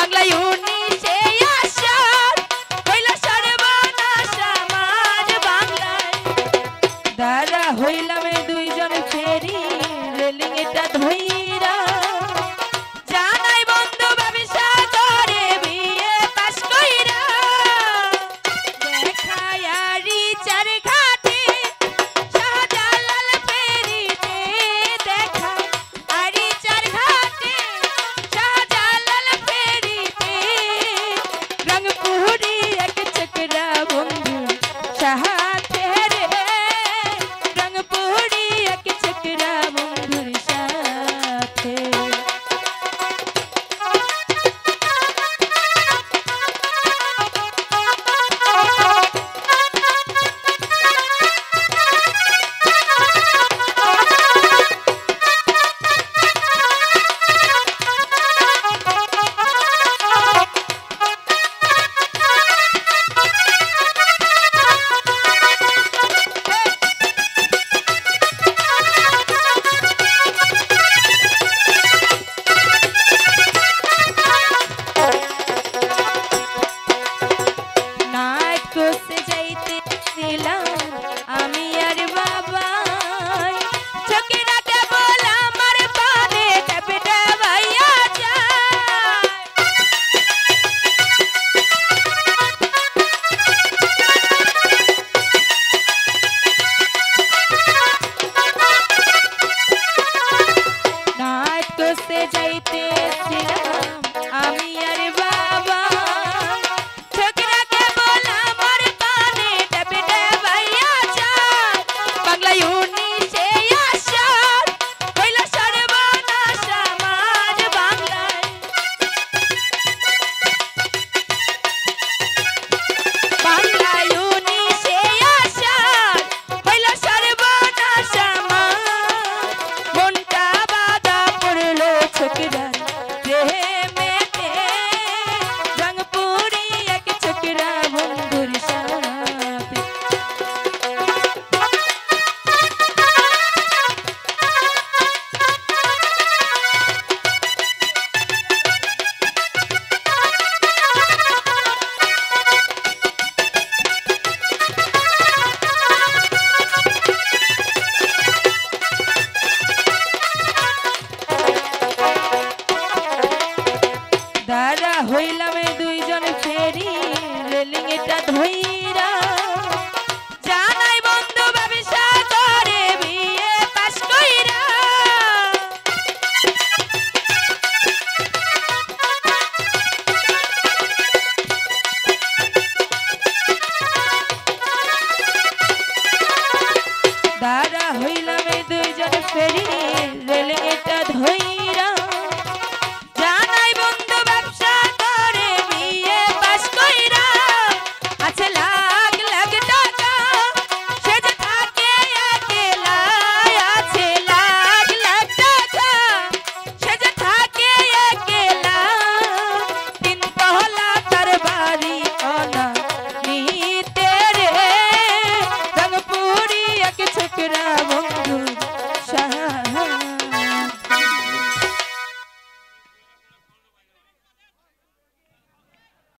বাংলায় 19 আষাঢ় হইল সর্বনাশ আমার বাংলায়। দাঁড়া হইলাম দুইজন ফেরি রেলিং এটা ধইরা জানাই বন্ধু ব্যবসা করে বিয়ে পাস কইরা দেখায়ারি চার ঘাটে শাহজালাল ফেরিতে দেখা আরি চার ঘাটে শাহজালাল ফেরিতে রংপুরি এক চকরা বন্ধু সাথে রে রংপুরি এক চকরা বন্ধুর সাথে। আমি আর বাবা চোখে রাখে বল আমার পানে টপটা ভাইয়া যায়। নাচ করতে যাইতেছিলাম আমি আর বাবা চোখে রাখে বল আমার পানে টপটা ভাইয়া যায়। বাংলায় 19 আষাঢ় হইল সর্বনাশ আমার বাংলায়। বাংলায় 19 আষাঢ় হইল সর্বনাশ আমার মনটা বাধা পড়ল ছোকরার প্রেমেতে রংপুরি এক ছোকরা বন্ধুর সাথে। দাঁড়া হইলাম দুইজন ফেরি রেলিং এটা ধইরা